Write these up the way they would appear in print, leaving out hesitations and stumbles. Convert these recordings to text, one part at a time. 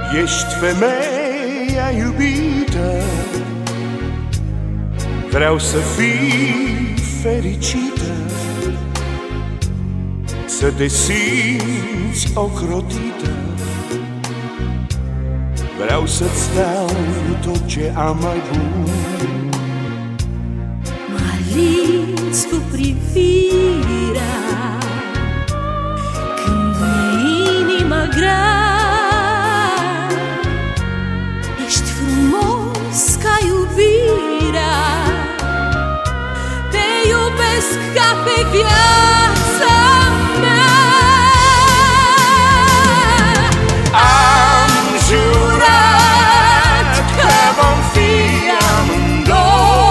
Ești femeia iubită, vreau să fii fericită, să te simți ocrotită. Vreau să-ți dau tot ce am mai bun. Mă alinți cu privirea când mi-e inima grea. Ești frumos ca iubirea, te iubesc ca pe viața mea. Am jurat că vom fi amândoi.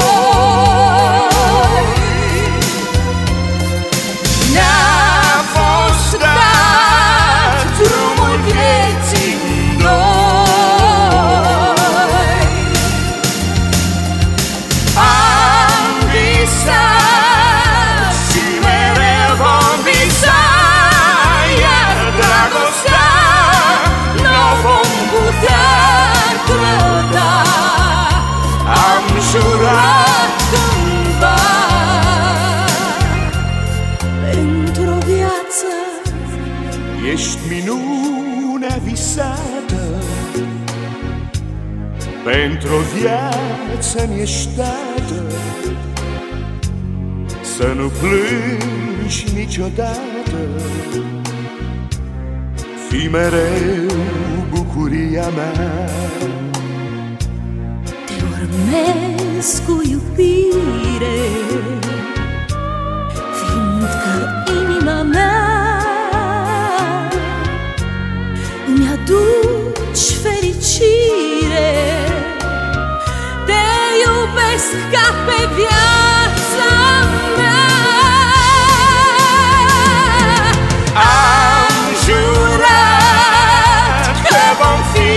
Ne-a fost dat drumul vieții în doi. Am visat și mereu vom visa, iar dragostea n-o vom putea trăda. Am jurat Cândva pentru o viață ești minunea visată, pentru o viață-mi ești dată. Să nu plângi niciodată, fii mereu bucuria mea. te urmez cu iubire, fiindcă inima mea îmi aduci fericire. Te iubesc ca pe viața mea. Am jurat că vom fi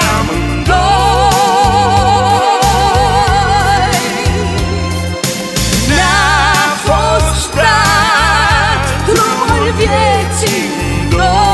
amândoi. Ne-a fost dat drumul vieții în doi.